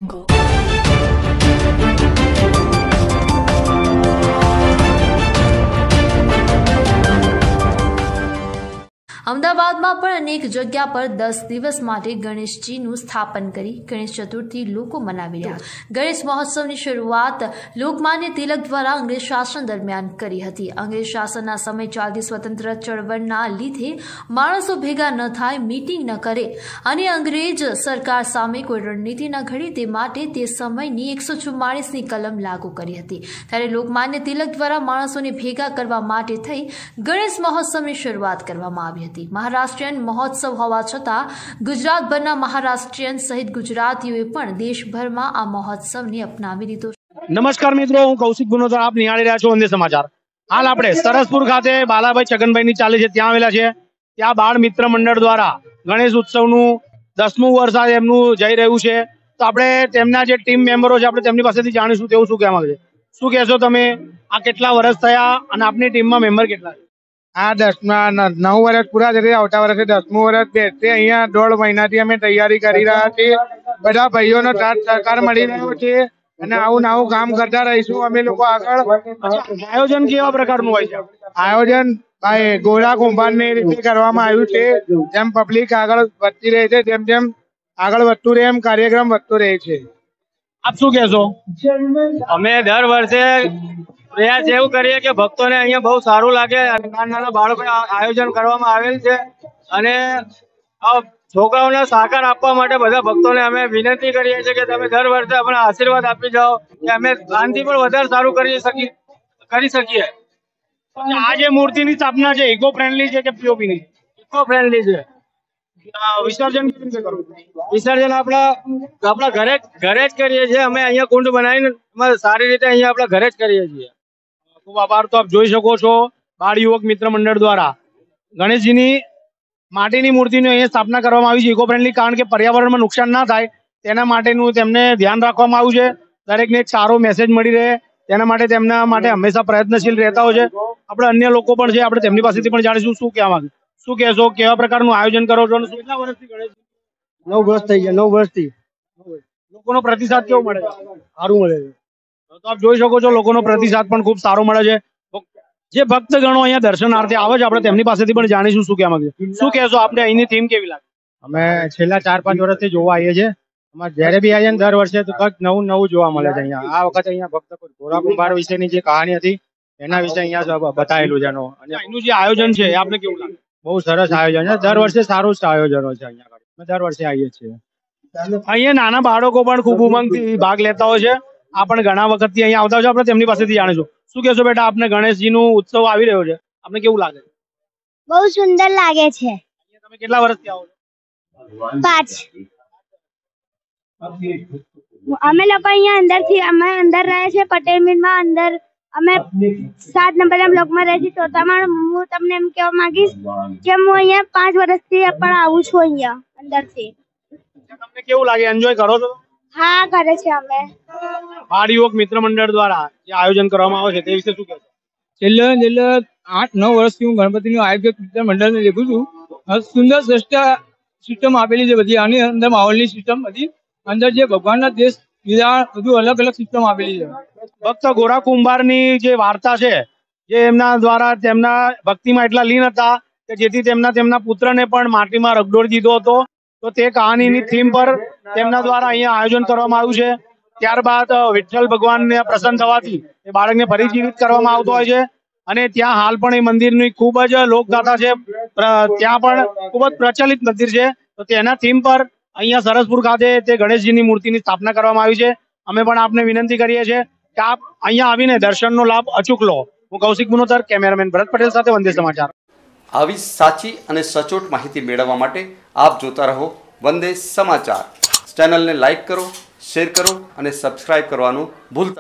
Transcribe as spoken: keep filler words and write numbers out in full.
Go. અમદાવાદમાં પણ અનેક જગ્યા પર દસ દિવસ માટે ગણેશજીનું સ્થાપન કરી ગણેશ ચતુર્થી લોકો મનાવી રહ્યા. ગણેશ મહોત્સવની શરૂઆત લોકમાન્ય તિલક દ્વારા અંગ્રેજ શાસન દરમિયાન કરી હતી. અંગ્રેજ શાસનના સમય ચાલતી સ્વતંત્ર ચળવળના લીધે માણસો ભેગા ન થાય, મીટિંગ ન કરે અને અંગ્રેજ સરકાર સામે કોઈ રણનીતિ ન ઘડી, તે માટે તે સમયની એકસો ચુમ્માળીસની કલમ લાગુ કરી હતી. ત્યારે લોકમાન્ય તિલક દ્વારા માણસોને ભેગા કરવા માટે થઈ ગણેશ મહોત્સવની શરૂઆત કરવામાં આવી હતી. મહારાષ્ટ્રીયન મહોત્સવ હોવા છતાં ગુજરાતભરના મહારાષ્ટ્રીયન સહિત ગુજરાતીઓએ પણ દેશભરમાં આ મહોત્સવને અપનાવી લીધો. નમસ્કાર મિત્રો, હું કૌશિક ગુનોત્રા, આપ નિહાળી રહ્યા છો વંદે સમાચાર. હાલ આપણે સરસપુર ખાતે બાલાભાઈ છગનભાઈ ની ચાલે છે ત્યાં આવેલા છે. ત્યાં બાળ મિત્ર મંડળ દ્વારા ગણેશ ઉત્સવનું દસમું વર્ષ આ એમનું જઈ રહ્યું છે. તો આપણે તેમના જે ટીમ મેમ્બરો છે આપણે તેમની પાસેથી જાણીશું તેવું શું કહેવા માંગે છે. શું કહેશો તમે? આ કેટલા વર્ષ થયા અને આપની ટીમમાં મેમ્બર કેટલા છે? આ દસમા નવ વર્ષ પૂરા થઈ આવતા વર્ષે દસમું વર્ષ બેસશે. અહીંયા દોઢ મહિનાથી અમે તૈયારી કરી રહ્યા છીએ. બધા ભાઈઓનો સાથ સહકાર મળી રહ્યો છે અને આવું આવું કામ કરતા રહીશું અમે લોકો આગળ. આયોજન કેવા પ્રકારનું હોય છે? આયોજન ભાઈ ગોળા કુંભારની રીતે કરવામાં આવ્યું છે. જેમ પબ્લિક આગળ વધતી રહે છે તેમ તેમ આગળ વધતું રહે એમ કાર્યક્રમ વધતો રહે છે. આપ શું કહેશો? અમે દર વર્ષે પ્રયાસ એવું કરીએ કે ભક્તોને અહીંયા બહુ સારું લાગે. નાના નાના બાળકો આયોજન કરવામાં આવેલ છે અને છોકરાઓને સહકાર આપવા માટે બધા ભક્તોને અમે વિનંતી કરીએ છીએ કે તમે દર વર્ષે અમને આશીર્વાદ આપી જાઓ કે અમે આનાથી પણ વધારે સારું કરી શકીએ કરી શકીએ. આ જે મૂર્તિની સ્થાપના છે ઇકો ફ્રેન્ડલી છે કે પીઓપી ની? ઇકો ફ્રેન્ડલી છે. વિસર્જન કેવી રીતે કરવું? વિસર્જન આપણા આપણા ઘરે ઘરે જ કરીએ છીએ. અમે અહીંયા કુંડ બનાવીને સારી રીતે અહીંયા આપણા ઘરે જ કરીએ છીએ. ખૂબ આભાર. તો આપ જોઈ શકો છો બાળ યુવક મિત્ર મંડળ દ્વારા ગણેશજીની માટીની મૂર્તિની અહીંયા સ્થાપના કરવામાં આવી છે ઇકો ફ્રેન્ડલી, કારણ કે પર્યાવરણમાં નુકસાન ના થાય તેના માટેનું તેમને ધ્યાન રાખવામાં આવ્યું છે. દરેકને એક સારો મેસેજ મળી રહે તેના માટે તેમના માટે હંમેશા પ્રયત્નશીલ રહેતા હોય છે. આપણે અન્ય લોકો પણ છે, આપણે તેમની પાસેથી પણ જાણીશું શું કહેવા માંગે. શું કહેશો? કેવા પ્રકારનું આયોજન કરો છો? કેટલા વર્ષથી ગણેશ? નવ વર્ષ થઈ ગયા. નવ વર્ષથી લોકોનો પ્રતિસાદ કેવો મળે છે? સારું મળે છે. તો આપ જોઈ શકો છો લોકોનો પ્રતિસાદ પણ ખૂબ સારો મળે છે. જે ભક્ત ગણો અહીંયા દર્શનાર્થે આવે છે આપણે તેમની પાસેથી પણ જાણીશું શું કહેવા માંગે. શું કહેશો? આપણે અહીંની થીમ કેવી લાગે? અમે છેલ્લા ચાર પાંચ વર્ષથી જોવા આવીએ છીએ. અમારે જયારે બી આવીએ દર વર્ષે તો કંઈક નવું નવું જોવા મળે છે. અહીંયા આ વખતે અહીંયા ભક્ત ઘોડા કુંભાર વિશેની જે કહાની હતી એના વિશે અહીંયા બતાવેલું છે. અને એનું જે આયોજન છે એ આપને કેવું લાગે? બહુ સરસ આયોજન છે. દર વર્ષે સારું જ આયોજનો છે અહીંયા. અમે દર વર્ષે આવીએ છીએ. અહીંયા નાના બાળકો પણ ખૂબ ઉમંગથી ભાગ લેતા હોય છે. આ પણ ઘણા વખતથી અહીંયા આવતા હોય છે. આપણે તેમની પાસેથી જાણીશું. શું કહેશો બેટા? આપને ગણેશજીનું ઉત્સવ આવી રહ્યો છે, આપને કેવું લાગે? બહુ સુંદર લાગે છે. તમે કેટલા વર્ષથી આવો છો? પાંચ. અમે લોકો અહીંયા અંદર થી અમે અંદર રહે છે પટેલ મિલમાં. અંદર અમે સાત નંબર બ્લોકમાં રહે છે ચોથામાં. હું તમને એમ કહેવા માંગીશ કે હું અહીંયા પાંચ વર્ષથી પણ આવું છું અહીંયા અંદરથી. તમને કેવું લાગે? એન્જોય કરો છો? હા, કરે છે. અમે બાળ યુવક મિત્ર મંડળ દ્વારા જે આયોજન કરવામાં આવે છે તે વિશે શું કહેશો? છેલ્લા છેલ્લા આઠ નવ વર્ષથી હું ગણપતિનું આયોજક મિત્ર મંડળને દેખું છું. સુંદર શ્રેષ્ઠ સિસ્ટમ આપેલી છે બધી. આની અંદર માહોલની સિસ્ટમ બધી અંદર જે ભગવાનના દેશ વિધાન બધું અલગ અલગ સિસ્ટમ આપેલી છે. ભક્ત ગોરા કુંભારની જે વાર્તા છે, જે એમના દ્વારા તેમના ભક્તિમાં એટલા લીન હતા કે જેથી તેમના તેમના પુત્રને પણ માટીમાં રગડોળી દીધો હતો. તો તે કહાનીની થીમ પર તેમના દ્વારા અહીંયા આયોજન કરવામાં આવ્યું છે. ત્યારબાદ વિઠ્ઠલ ભગવાનને પ્રસન્ન થવાથી એ બાળકને ફરી જીવિત કરવામાં આવતો હોય છે. અને ત્યાં હાલ પણ એ મંદિરની ખૂબ જ લોકગાથા છે. ત્યાં પણ ખૂબ જ પ્રચલિત મંદિર છે. તો તેના થીમ પર અહીંયા સરસપુર ખાતે તે ગણેશજીની મૂર્તિની સ્થાપના કરવામાં આવી છે. અમે પણ આપને વિનંતી કરીએ છીએ કે આપ અહીંયા આવીને દર્શનનો લાભ અચૂક લો. હું કૌશિક ગુનોત્રા, કેમેરામેન ભરત પટેલ સાથે વંદે સમાચાર. આવી સાચી અને સચોટ માહિતી મેળવવા માટે આપ જોતા રહો વંદે સમાચાર. ચેનલને લાઈક કરો, શેર કરો અને સબસ્ક્રાઇબ કરવાનું ભૂલતા